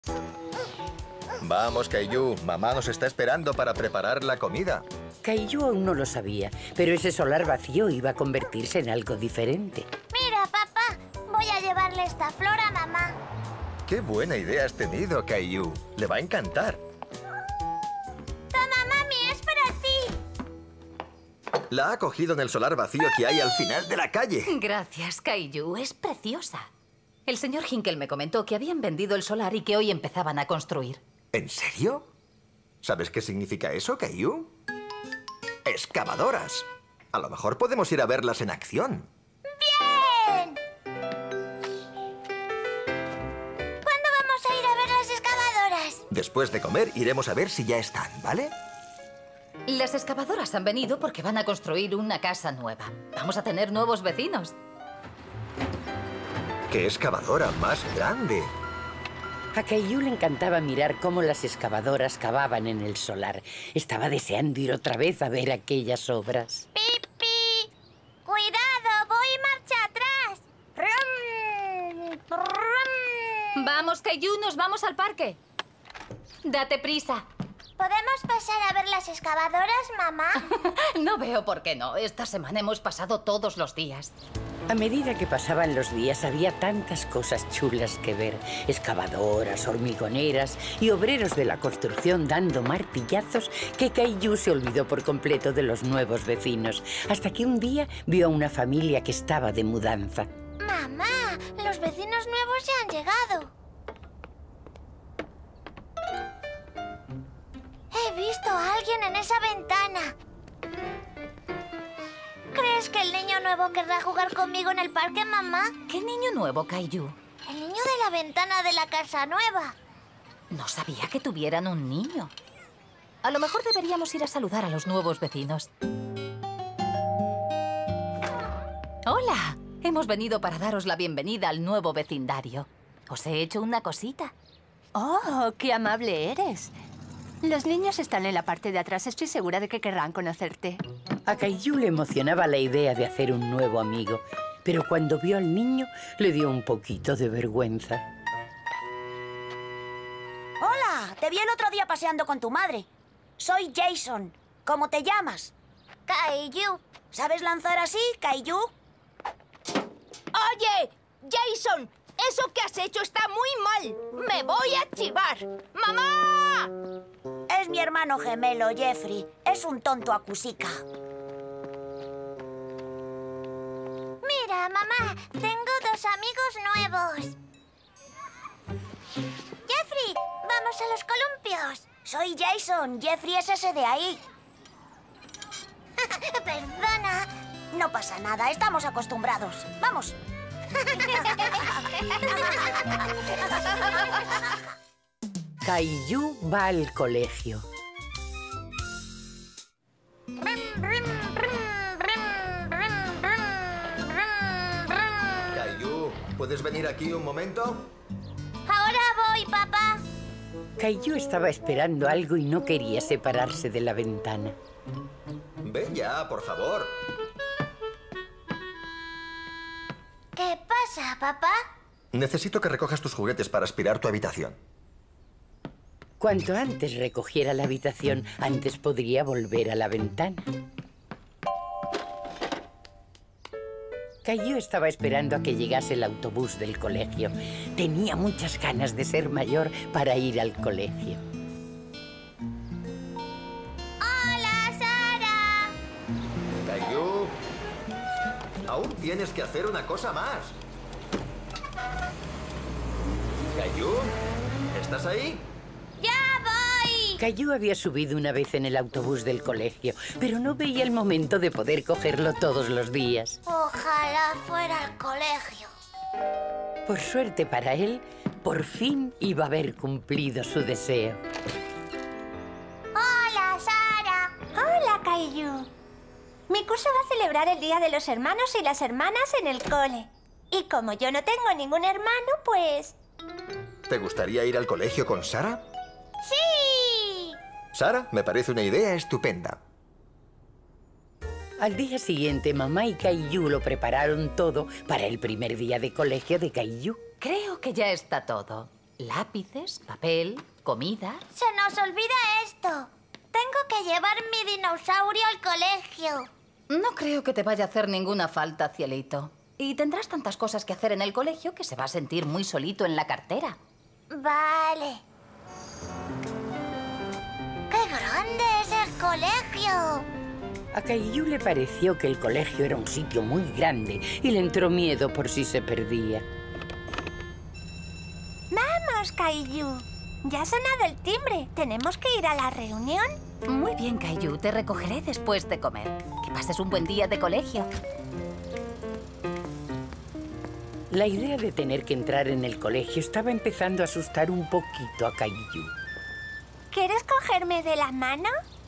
Vamos, Caillou. Mamá nos está esperando para preparar la comida. Caillou aún no lo sabía, pero ese solar vacío iba a convertirse en algo diferente. Mira, papá, voy a llevarle esta flor a mamá. ¡Qué buena idea has tenido, Caillou! Le va a encantar. Toma, mami, es para ti. La ha cogido en el solar vacío que hay al final de la calle. Gracias, Caillou. Es preciosa. El señor Hinkle me comentó que habían vendido el solar y que hoy empezaban a construir. ¿En serio? ¿Sabes qué significa eso, Caillou? ¡Excavadoras! A lo mejor podemos ir a verlas en acción. ¡Bien! ¿Cuándo vamos a ir a ver las excavadoras? Después de comer, iremos a ver si ya están, ¿vale? Las excavadoras han venido porque van a construir una casa nueva. Vamos a tener nuevos vecinos. ¡Qué excavadora más grande! A Caillou le encantaba mirar cómo las excavadoras cavaban en el solar. Estaba deseando ir otra vez a ver aquellas obras. ¡Pipi! ¡Cuidado! ¡Voy marcha atrás! ¡Rum! ¡Rum! Vamos, Caillou, nos vamos al parque. Date prisa. ¿Podemos pasar a ver las excavadoras, mamá? No veo por qué no. Esta semana hemos pasado todos los días. A medida que pasaban los días había tantas cosas chulas que ver. Excavadoras, hormigoneras y obreros de la construcción dando martillazos que Caillou se olvidó por completo de los nuevos vecinos. Hasta que un día vio a una familia que estaba de mudanza. Mamá, los vecinos nuevos ya han llegado. He visto a alguien en esa ventana. ¿Crees que el niño nuevo querrá jugar conmigo en el parque, mamá? ¿Qué niño nuevo, Caillou? El niño de la ventana de la casa nueva. No sabía que tuvieran un niño. A lo mejor deberíamos ir a saludar a los nuevos vecinos. ¡Hola! Hemos venido para daros la bienvenida al nuevo vecindario. Os he hecho una cosita. ¡Oh, qué amable eres! Los niños están en la parte de atrás. Estoy segura de que querrán conocerte. A Caillou le emocionaba la idea de hacer un nuevo amigo, pero cuando vio al niño le dio un poquito de vergüenza. ¡Hola! Te vi el otro día paseando con tu madre. Soy Jason. ¿Cómo te llamas? Caillou. ¿Sabes lanzar así, Caillou? ¡Oye! ¡Jason! ¡Eso que has hecho está muy mal! ¡Me voy a chivar! ¡Mamá! Es mi hermano gemelo, Jeffrey. Es un tonto acusica. Mira, mamá, tengo dos amigos nuevos. Jeffrey, vamos a los columpios. Soy Jason. Jeffrey es ese de ahí. Perdona. No pasa nada. Estamos acostumbrados. ¡Vamos! Caillou va al colegio. Caillou, ¿puedes venir aquí un momento? Ahora voy, papá. Caillou estaba esperando algo y no quería separarse de la ventana. Ven ya, por favor. ¿Qué pasa, papá? Necesito que recojas tus juguetes para aspirar tu habitación. Cuanto antes recogiera la habitación, antes podría volver a la ventana. Caillou estaba esperando a que llegase el autobús del colegio. Tenía muchas ganas de ser mayor para ir al colegio. ¡Hola, Sara! Caillou, aún tienes que hacer una cosa más. Caillou, ¿estás ahí? ¡Ya voy! Caillou había subido una vez en el autobús del colegio, pero no veía el momento de poder cogerlo todos los días. Ojalá fuera al colegio. Por suerte para él, por fin iba a haber cumplido su deseo. ¡Hola, Sara! Hola, Caillou. Mi curso va a celebrar el Día de los Hermanos y las Hermanas en el cole. Y como yo no tengo ningún hermano, pues... ¿Te gustaría ir al colegio con Sara? ¡Sí! Sara, me parece una idea estupenda. Al día siguiente, mamá y Caillou lo prepararon todo para el primer día de colegio de Caillou. Creo que ya está todo. lápices, papel, comida. Se nos olvida esto. Tengo que llevar mi dinosaurio al colegio. No creo que te vaya a hacer ninguna falta, cielito. Y tendrás tantas cosas que hacer en el colegio que se va a sentir muy solito en la cartera. Vale. ¡Qué grande es el colegio! A Caillou le pareció que el colegio era un sitio muy grande y le entró miedo por si se perdía. Vamos, Caillou. Ya ha sonado el timbre. ¿Tenemos que ir a la reunión? Muy bien, Caillou. Te recogeré después de comer. Que pases un buen día de colegio. La idea de tener que entrar en el colegio estaba empezando a asustar un poquito a Caillou. ¿Quieres cogerme de la mano?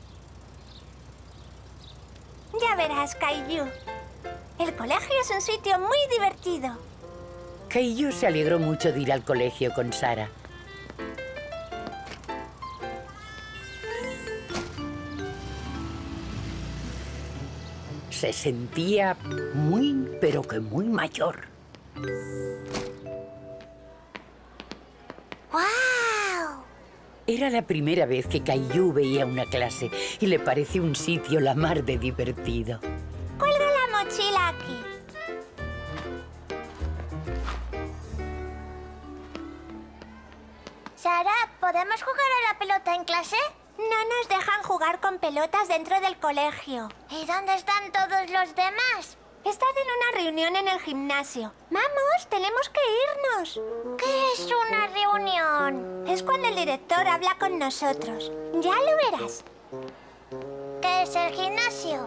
Ya verás, Caillou. El colegio es un sitio muy divertido. Caillou se alegró mucho de ir al colegio con Sara. Se sentía muy, pero que muy mayor. ¡Guau! Era la primera vez que Caillou veía una clase y le pareció un sitio la mar de divertido. Cuelga la mochila aquí. Sara, ¿podemos jugar a la pelota en clase? No nos dejan jugar con pelotas dentro del colegio. ¿Y dónde están todos los demás? Están en una reunión en el gimnasio. Vamos, tenemos que irnos. ¿Qué es una reunión? Es cuando el director habla con nosotros. Ya lo verás. ¿Qué es el gimnasio?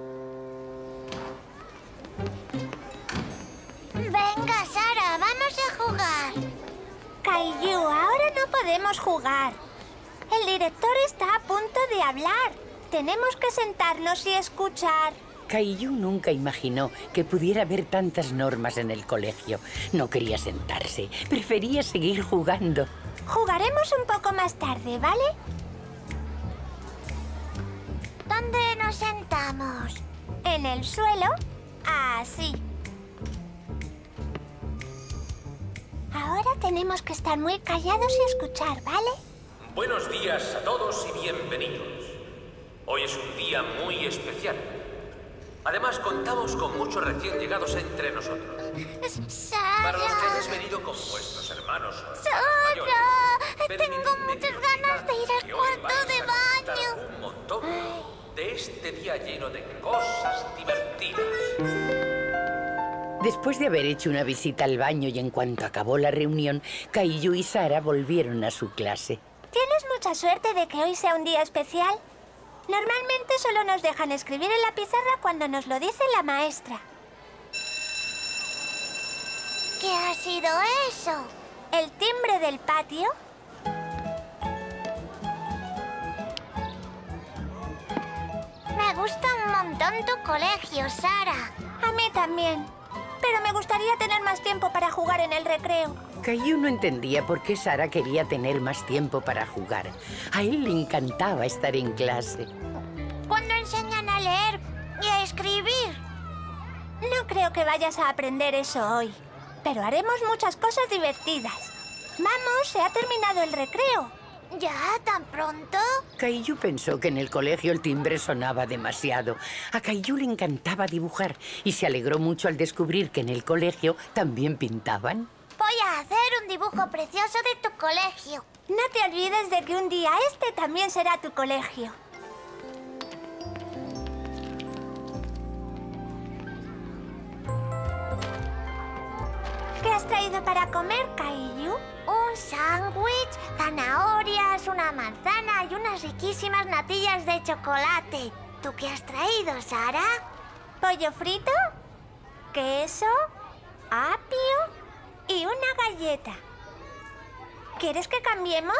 Venga, Sara, vamos a jugar. Caillou, ahora no podemos jugar. El director está a punto de hablar. Tenemos que sentarnos y escuchar. Caillou nunca imaginó que pudiera haber tantas normas en el colegio. No quería sentarse, prefería seguir jugando. Jugaremos un poco más tarde, ¿vale? ¿Dónde nos sentamos? En el suelo, así. Ahora tenemos que estar muy callados y escuchar, ¿vale? Buenos días a todos y bienvenidos. Hoy es un día muy especial. Además, contamos con muchos recién llegados entre nosotros. ¡Sara! Para los que habéis venido con vuestros hermanos ¡Sara! Tengo muchas ganas de ir al cuarto de baño. Un montón de este día lleno de cosas divertidas. Después de haber hecho una visita al baño y en cuanto acabó la reunión, Caillou y Sara volvieron a su clase. ¿Tienes mucha suerte de que hoy sea un día especial? Normalmente solo nos dejan escribir en la pizarra cuando nos lo dice la maestra. ¿Qué ha sido eso? El timbre del patio. Me gusta un montón tu colegio, Sara. A mí también. Pero me gustaría tener más tiempo para jugar en el recreo. Caillou no entendía por qué Sara quería tener más tiempo para jugar. A él le encantaba estar en clase. ¿Cuándo enseñan a leer y a escribir? No creo que vayas a aprender eso hoy. Pero haremos muchas cosas divertidas. Vamos, se ha terminado el recreo. ¿Ya? ¿Tan pronto? Caillou pensó que en el colegio el timbre sonaba demasiado. A Caillou le encantaba dibujar y se alegró mucho al descubrir que en el colegio también pintaban. Voy a hacer un dibujo precioso de tu colegio. No te olvides de que un día este también será tu colegio. ¿Qué has traído para comer, Caillou? Un sándwich, zanahorias, una manzana y unas riquísimas natillas de chocolate. ¿Tú qué has traído, Sara? Pollo frito, queso, apio y una galleta. ¿Quieres que cambiemos?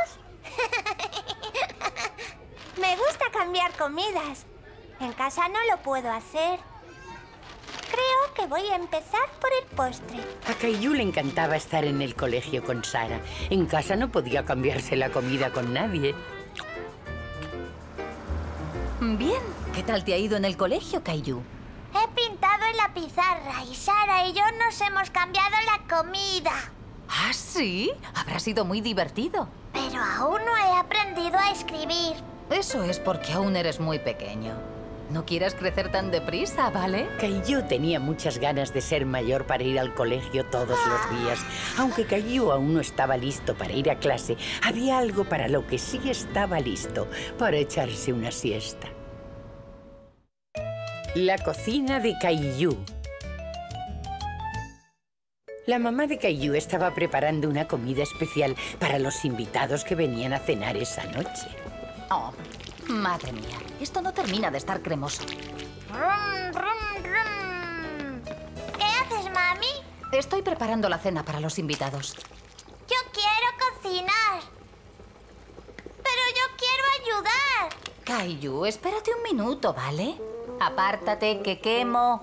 Me gusta cambiar comidas. En casa no lo puedo hacer. Creo que voy a empezar por el postre. A Caillou le encantaba estar en el colegio con Sara. En casa no podía cambiarse la comida con nadie. Bien. ¿Qué tal te ha ido en el colegio, Caillou? He pintado en la pizarra y Sara y yo nos hemos cambiado la comida. ¿Ah, sí? Habrá sido muy divertido. Pero aún no he aprendido a escribir. Eso es porque aún eres muy pequeño. No quieras crecer tan deprisa, ¿vale? Caillou tenía muchas ganas de ser mayor para ir al colegio todos los días. Aunque Caillou aún no estaba listo para ir a clase, había algo para lo que sí estaba listo, para echarse una siesta. La cocina de Caillou. La mamá de Caillou estaba preparando una comida especial para los invitados que venían a cenar esa noche. Oh, madre mía, esto no termina de estar cremoso. Rum, rum, rum. ¿Qué haces, mami? Estoy preparando la cena para los invitados. Yo quiero cocinar. Pero yo quiero ayudar. Caillou, espérate un minuto, ¿vale? Apártate, que quemo.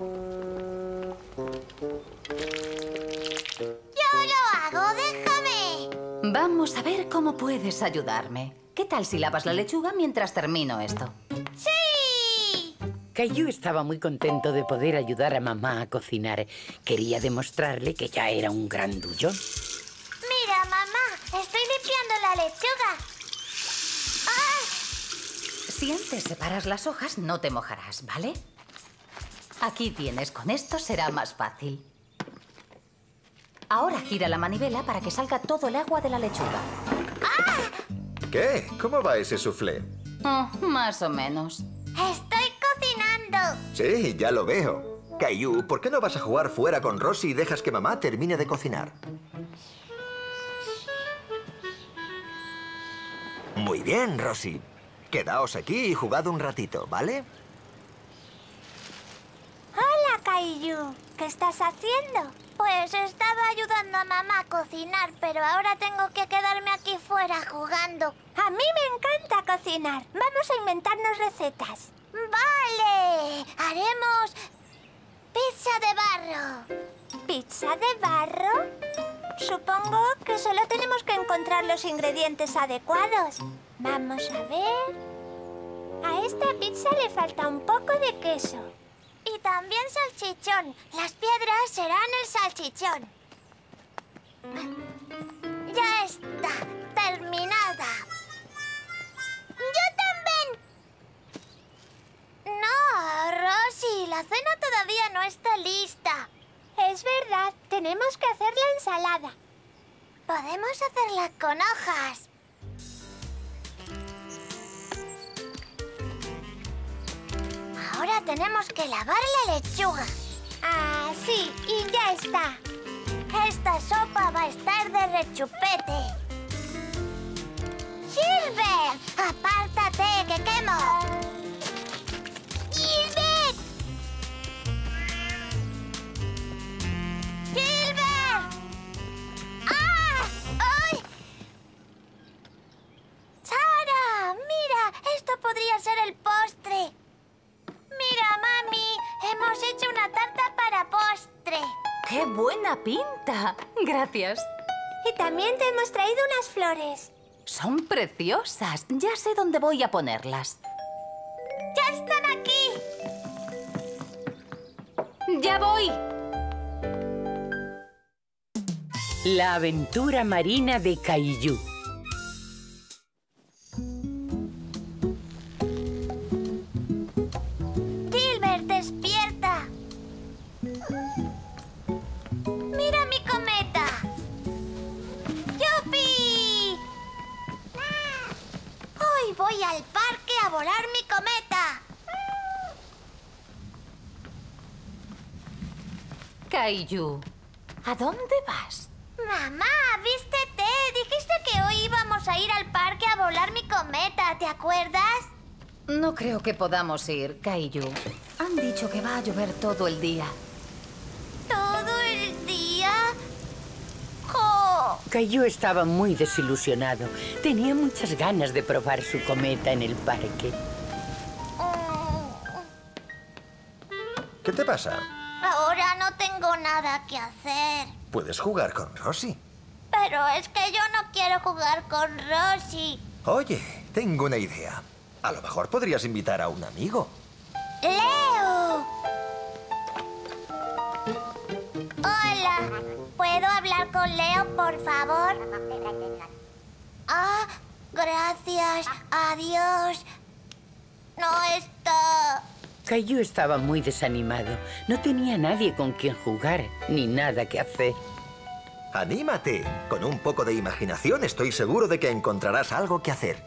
Yo lo hago, déjame. Vamos a ver cómo puedes ayudarme. ¿Qué tal si lavas la lechuga mientras termino esto? ¡Sí! Caillou estaba muy contento de poder ayudar a mamá a cocinar. Quería demostrarle que ya era un grandullón. Mira, mamá, estoy limpiando la lechuga. ¡Ah! Si antes separas las hojas, no te mojarás, ¿vale? Aquí tienes, con esto será más fácil. Ahora gira la manivela para que salga todo el agua de la lechuga. ¿Qué? ¿Cómo va ese soufflé? Oh, más o menos. Estoy cocinando. Sí, ya lo veo. Caillou, ¿por qué no vas a jugar fuera con Rosie y dejas que mamá termine de cocinar? Muy bien, Rosie. Quedaos aquí y jugad un ratito, ¿vale? Hola, Caillou. ¿Qué estás haciendo? Pues estaba ayudando a mamá a cocinar, pero ahora tengo que quedarme aquí fuera jugando. A mí me encanta cocinar. Vamos a inventarnos recetas. ¡Vale! Haremos pizza de barro. ¿Pizza de barro? Supongo que solo tenemos que encontrar los ingredientes adecuados. Vamos a ver. A esta pizza le falta un poco de queso. Y también salchichón. Las piedras serán el salchichón. Ya está. Terminada. ¡Yo también! No, Rosie. La cena todavía no está lista. Es verdad. Tenemos que hacer la ensalada. Podemos hacerla con hojas. Ahora tenemos que lavar la lechuga. Ah, sí, y ya está. Esta sopa va a estar de rechupete. ¡Gilbert! ¡Apártate, que quemo! ¡Gilbert! ¡Gilbert! ¡Ah! ¡Ay! ¡Sara! ¡Mira! Esto podría ser el postre. Mira, mami, hemos hecho una tarta para postre. ¡Qué buena pinta! Gracias. Y también te hemos traído unas flores. Son preciosas. Ya sé dónde voy a ponerlas. ¡Ya están aquí! ¡Ya voy! La aventura marina de Caillou. Gilbert, despierta. ¡Mira mi cometa! ¡Yupi! Hoy voy al parque a volar mi cometa. Caillou, ¿a dónde vas? Mamá, vístete. Dijiste que hoy íbamos a ir al parque a volar mi cometa, ¿te acuerdas? No creo que podamos ir, Caillou. Han dicho que va a llover todo el día. ¿Todo el día? ¡Jo! Caillou estaba muy desilusionado. Tenía muchas ganas de probar su cometa en el parque. ¿Qué te pasa? Ahora no tengo nada que hacer. Puedes jugar con Rosie. Pero es que yo no quiero jugar con Rosie. Oye, tengo una idea. A lo mejor podrías invitar a un amigo. ¡Leo! Hola. ¿Puedo hablar con Leo, por favor? Ah, gracias. Adiós. No está... Caillou estaba muy desanimado. No tenía nadie con quien jugar, ni nada que hacer. ¡Anímate! Con un poco de imaginación estoy seguro de que encontrarás algo que hacer.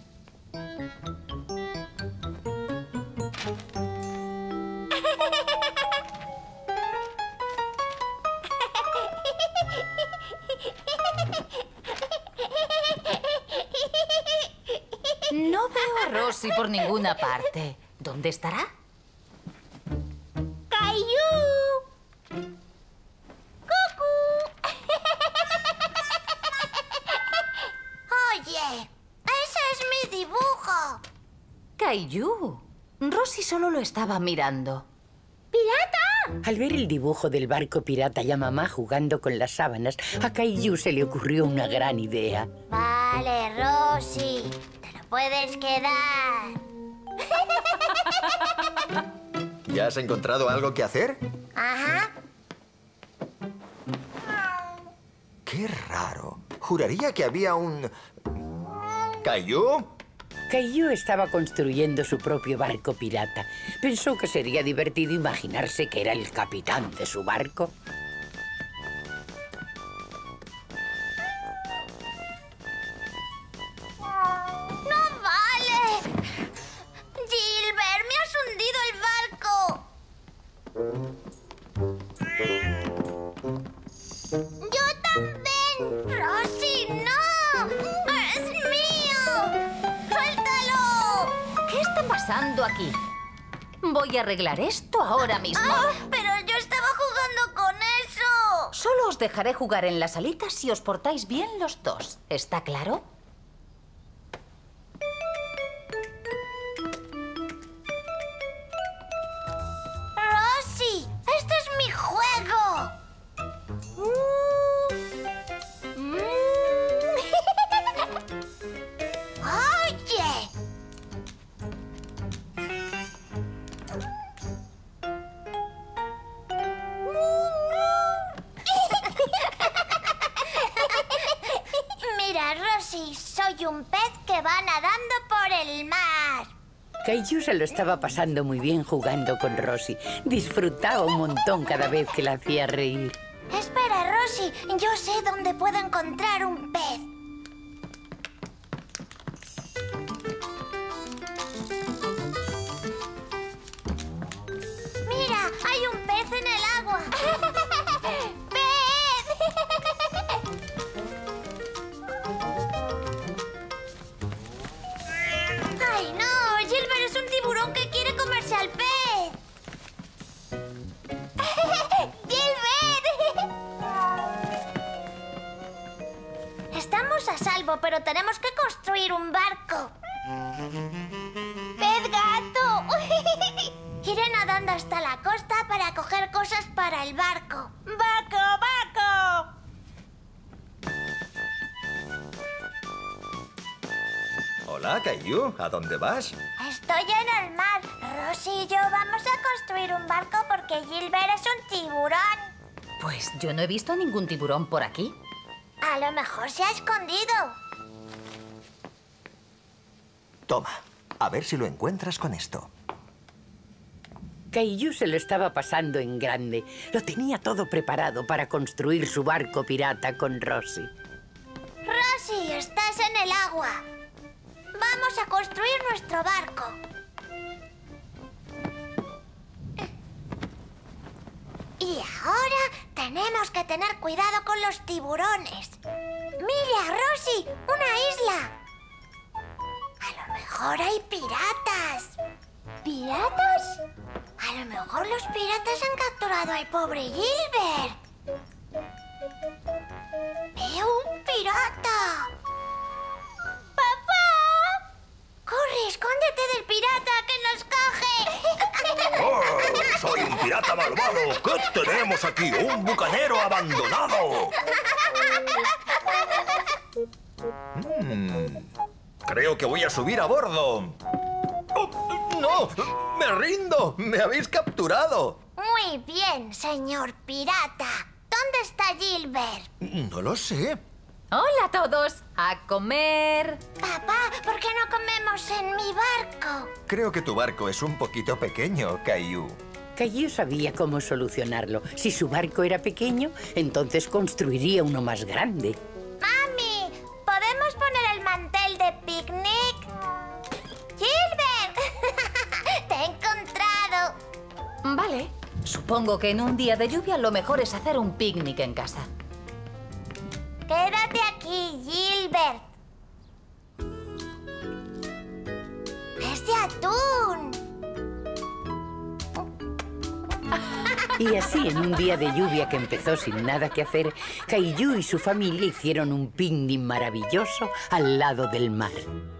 No veo a Rosie por ninguna parte. ¿Dónde estará? ¡Caillou! ¡Cucú! Oye, ese es mi dibujo. Caillou. Rosie solo lo estaba mirando. ¡Pirata! Al ver el dibujo del barco pirata y a mamá jugando con las sábanas, a Caillou se le ocurrió una gran idea. Vale, Rosie. Te lo puedes quedar. ¿Ya has encontrado algo que hacer? Ajá. ¡Qué raro! Juraría que había un... ¿Caillou? Caillou estaba construyendo su propio barco pirata. Pensó que sería divertido imaginarse que era el capitán de su barco. ¡No vale! ¡Gilbert, me has hundido el barco! ¡Yo también! ¡Rosie, no! ¡Es mío! ¡Suéltalo! ¿Qué está pasando aquí? Voy a arreglar esto ahora mismo. ¡Ah! ¡Pero yo estaba jugando con eso! Solo os dejaré jugar en la salita si os portáis bien los dos. ¿Está claro? ¡Rosie! ¡Este es mi juego! ¡Oye! Mira, Rosie, soy un pez que va nadando por el mar. Caillou se lo estaba pasando muy bien jugando con Rosie. Disfrutaba un montón cada vez que la hacía reír. Espera, Rosie, yo sé dónde puedo encontrar un pez. Mira, hay un pez en el agua. ¡Pez! ¡Ay, no! Gilbert es un tiburón que quiere comerse al pez. ¡Gilbert! Estamos a salvo, pero tenemos que construir un barco. ¡Pez gato! Iré nadando hasta la costa para coger cosas para el barco. ¡Barco, barco! Hola, Caillou. ¿A dónde vas? Estoy en el mar. Rosie y yo vamos a construir un barco porque Gilbert es un tiburón. Pues yo no he visto ningún tiburón por aquí. A lo mejor se ha escondido. Toma, a ver si lo encuentras con esto. Caillou se lo estaba pasando en grande. Lo tenía todo preparado para construir su barco pirata con Rosie. Rosie, estás en el agua. Vamos a construir nuestro barco. Y ahora tenemos que tener cuidado con los tiburones. ¡Mira, Rosie! ¡Una isla! A lo mejor hay piratas. ¿Piratas? A lo mejor los piratas han capturado al pobre Gilbert. ¡Veo un pirata! ¡Papá! ¡Corre, escóndete del pirata que nos coge! ¡Oh! ¡Soy un pirata malvado! ¿Qué tenemos aquí? ¡Un bucanero abandonado! Creo que voy a subir a bordo. ¡Oh, no! ¡Me rindo! ¡Me habéis capturado! Muy bien, señor pirata. ¿Dónde está Gilbert? No lo sé. ¡Hola a todos! ¡A comer! Papá, ¿por qué no comemos en mi barco? Creo que tu barco es un poquito pequeño, Caillou. Caillou sabía cómo solucionarlo. Si su barco era pequeño, entonces construiría uno más grande. ¡Mami! ¿Podemos poner el mantel de picnic? ¡Gilbert! ¡Te he encontrado! Vale. Supongo que en un día de lluvia lo mejor es hacer un picnic en casa. Quédate aquí, Gilbert. ¡Es de atún! Y así, en un día de lluvia que empezó sin nada que hacer, Caillou y su familia hicieron un picnic maravilloso al lado del mar.